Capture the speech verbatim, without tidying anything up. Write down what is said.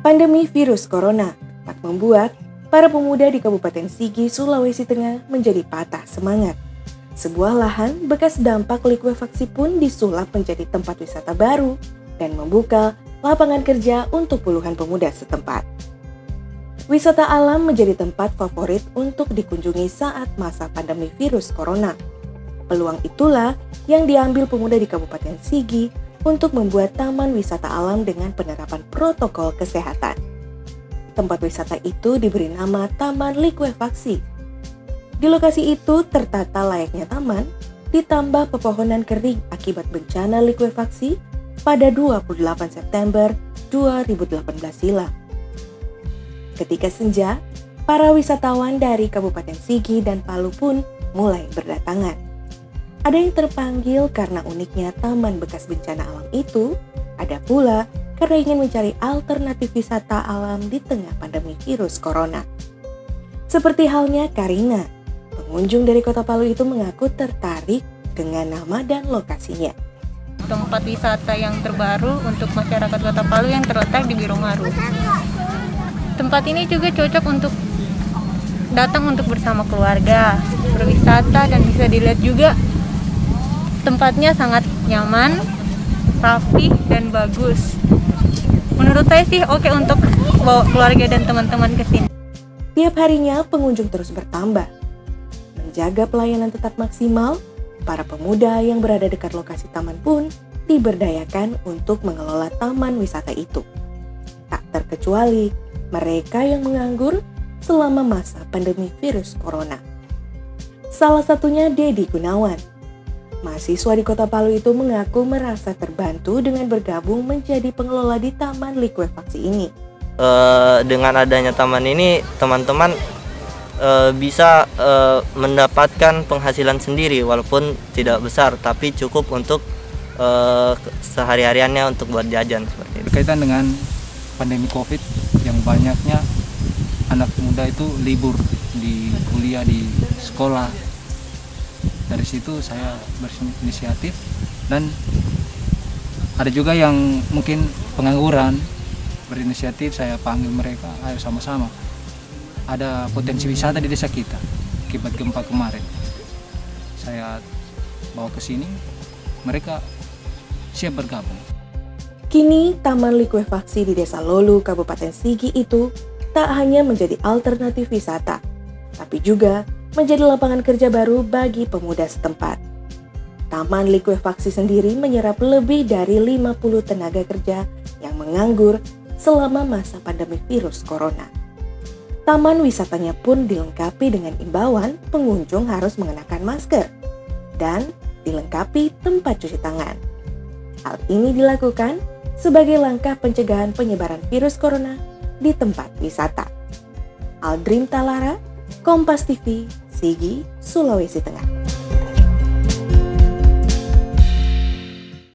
Pandemi virus corona tak membuat para pemuda di Kabupaten Sigi, Sulawesi Tengah menjadi patah semangat. Sebuah lahan bekas dampak likuifaksi pun disulap menjadi tempat wisata baru dan membuka lapangan kerja untuk puluhan pemuda setempat. Wisata alam menjadi tempat favorit untuk dikunjungi saat masa pandemi virus corona. Peluang itulah yang diambil pemuda di Kabupaten Sigi untuk membuat taman wisata alam dengan penerapan protokol kesehatan. Tempat wisata itu diberi nama Taman Likuifaksi. Di lokasi itu tertata layaknya taman, ditambah pepohonan kering akibat bencana likuifaksi pada dua puluh delapan September dua ribu delapan belas silam. Ketika senja, para wisatawan dari Kabupaten Sigi dan Palu pun mulai berdatangan. Ada yang terpanggil karena uniknya taman bekas bencana alam itu, ada pula karena ingin mencari alternatif wisata alam di tengah pandemi virus corona. Seperti halnya Karina, pengunjung dari Kota Palu itu mengaku tertarik dengan nama dan lokasinya. Tempat wisata yang terbaru untuk masyarakat Kota Palu yang terletak di Birungaru. Tempat ini juga cocok untuk datang untuk bersama keluarga, berwisata, dan bisa dilihat juga tempatnya sangat nyaman, rapi, dan bagus. Menurut saya sih oke untuk bawa keluarga dan teman-teman ke sini. Tiap harinya pengunjung terus bertambah. Menjaga pelayanan tetap maksimal, para pemuda yang berada dekat lokasi taman pun diberdayakan untuk mengelola taman wisata itu. Tak terkecuali mereka yang menganggur selama masa pandemi virus corona. Salah satunya Dedi Gunawan. Mahasiswa di Kota Palu itu mengaku merasa terbantu dengan bergabung menjadi pengelola di Taman Likuifaksi ini. E, dengan adanya taman ini, teman-teman e, bisa e, mendapatkan penghasilan sendiri walaupun tidak besar, tapi cukup untuk e, sehari-hariannya untuk buat jajan seperti itu. Berkaitan dengan pandemi COVID yang banyaknya anak muda itu libur di kuliah, di sekolah. Dari situ saya berinisiatif dan ada juga yang mungkin pengangguran, berinisiatif saya panggil mereka, ayo sama-sama. Ada potensi wisata di desa kita akibat gempa kemarin. Saya bawa ke sini, mereka siap bergabung. Kini Taman Likuifaksi di Desa Lolu, Kabupaten Sigi itu tak hanya menjadi alternatif wisata, tapi juga menjadi lapangan kerja baru bagi pemuda setempat. Taman Likuifaksi sendiri menyerap lebih dari lima puluh tenaga kerja yang menganggur selama masa pandemi virus corona. Taman wisatanya pun dilengkapi dengan imbauan pengunjung harus mengenakan masker dan dilengkapi tempat cuci tangan. Hal ini dilakukan sebagai langkah pencegahan penyebaran virus corona di tempat wisata. Aldrin Talara, Kompas T V, Sigi, Sulawesi Tengah.